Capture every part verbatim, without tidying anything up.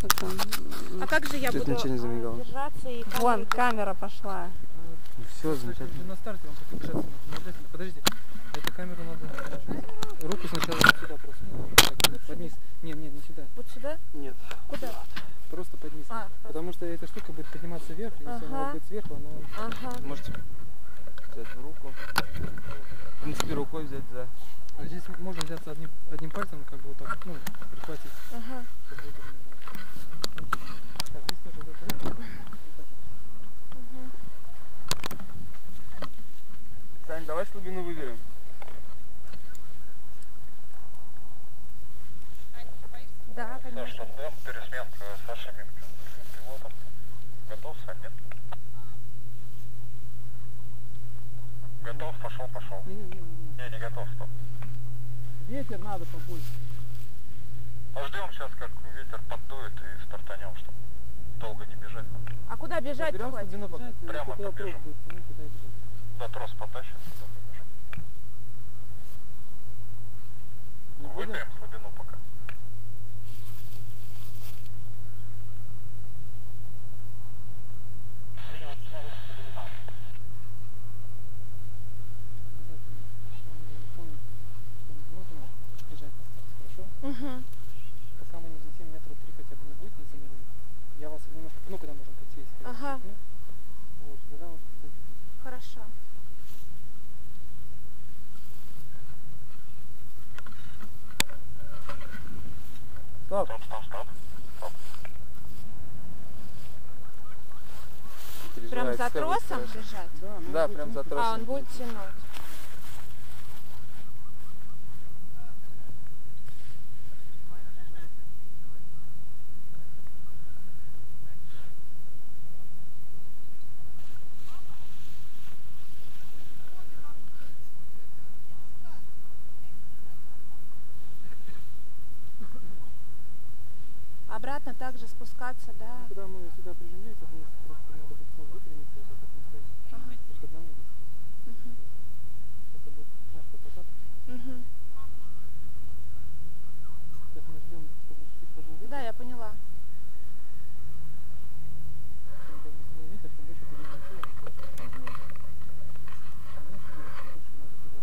Это... А как же я Здесь буду ничего не замигало. держаться и камеру... Вон, камера пошла. Ну, все замечательно. На старте вам только держаться надо. Подождите, эту камеру надо... Руку сначала сюда просто. Так, под низ. Нет, нет, не сюда. Вот сюда? Нет. Куда? Просто под низ. А, потому что эта штука будет подниматься вверх, если ага. она будет сверху, она... Ага. Можете взять в руку. В принципе, рукой взять за... А здесь можно взяться одним, одним пальцем, как бы вот так, ну, прихватить. Ага. Так, здесь тоже взять руку. Угу. Сань, давай слабину выберем. Да, конечно. Саша, Дэм, пересменка Саши Минкин. Пилотом. Готов, Сань, нет? Готов, пошел, пошел. Не, не, не, не. Не, не готов, стоп. Ветер надо побольше. Ждем сейчас, как ветер поддует и стартанем, чтобы долго не бежать. А куда бежать? Берем слабину пока. Прямо Куда побежим. трос будет, ну, туда и бежим. Да, трос потащит, туда побежим. Не будем? Выберем слабину пока. Угу. Пока мы не взлетим метра три хотя бы не будет, не замерим. Я вас немножко, ну когда можно пойти, если Ага. ну, вот, тогда вот. Хорошо. Стоп. Стоп, стоп, стоп. Стоп. Прям за тросом хорошо. бежать? Да, ну, Да, будет прям за тянуть. тросом. А, он будет тянуть. Обратно также спускаться, да? Ну, когда мы сюда приземляемся, вниз, просто надо будет ну, выпрямиться, вот так настроение. Ага. Только одна нога. Угу. Это будет мягко посадка. Угу. Сейчас мы ждем, чтобы чуть подул ветер. Да, я поняла. Чем там сильнее ветер, тем больше подъемная сила. Угу. Чем меньше ветер, тем больше надо туда.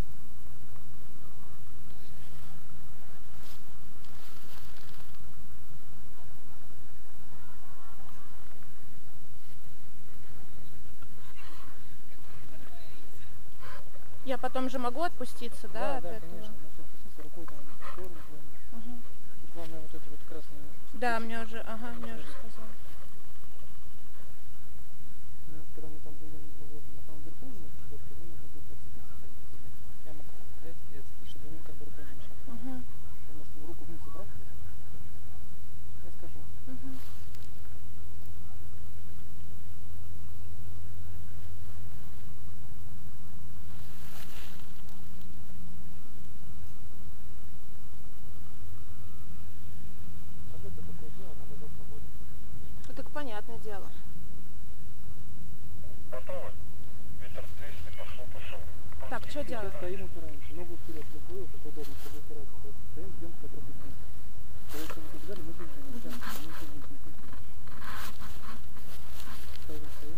Я потом же могу отпуститься, да, Да, от да, этого? конечно. Можно отпуститься рукой там в сторону прямо. Угу. Тут главное вот это вот красное. Да, мне уже, ага, мне уже сказали. Ну, когда мы там будем уже на самом верху, мы нужно будет отцепиться. Я могу взять и отцепить, чтобы ему как бы рукой не мешать. Угу. Потому что руку вниз убрать, я скажу. Угу. Это такое дело, надо дать погоду. Ну, так понятное дело. Готовы? Ветер двести, пошел, пошел. Так, что Сейчас делать? стоим, упираемся. Ногу вперед, чтобы как удобно, чтобы упираться. Стоим, ждем, пока трохи вниз. Когда если вы убежали, мы бежим. Ждем, мы ничего не смотрим. Стоим, стоим.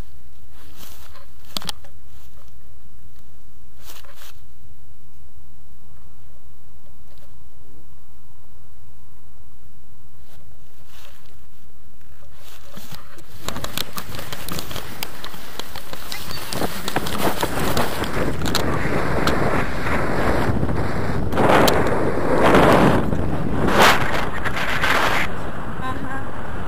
Ага.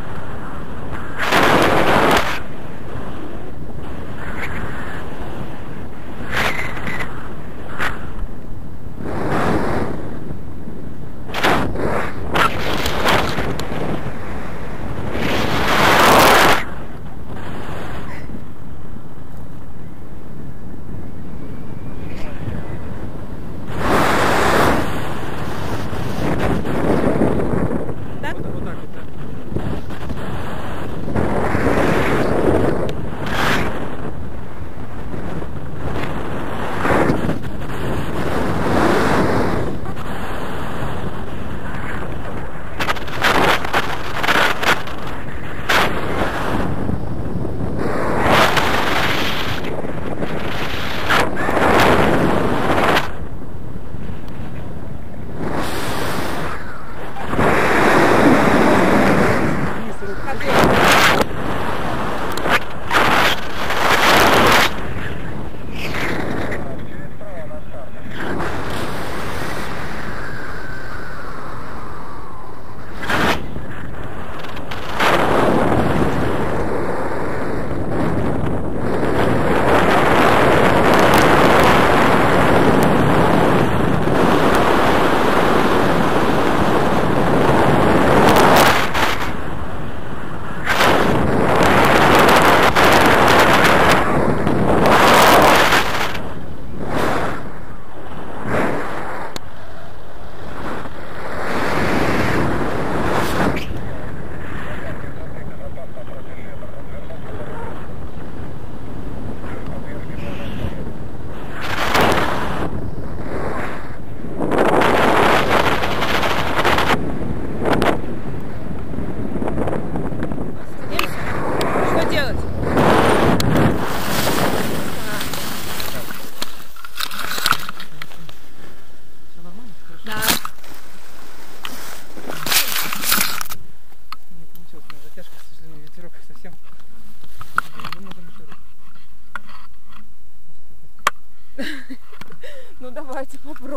Так? Вот, вот так вот, да.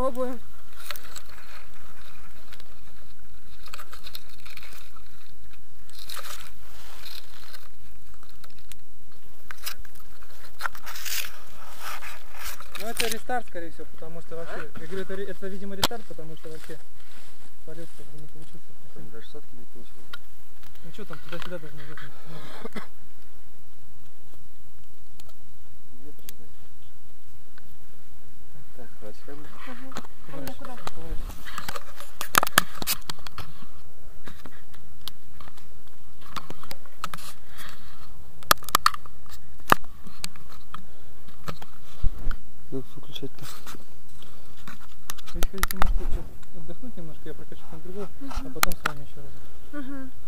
попробую. Ну это рестарт, скорее всего, потому что вообще, я говорю, это, ре- это видимо рестарт, потому что вообще полет как бы не получился. Там даже сотки не получилось. Ну что там, туда-сюда даже не идет. Ветер ждать. Так, хватит камеры. А мне куда? Как выключать-то? Если хотите, можете отдохнуть немножко, я прокачу на другую, а потом с вами еще раз. Угу.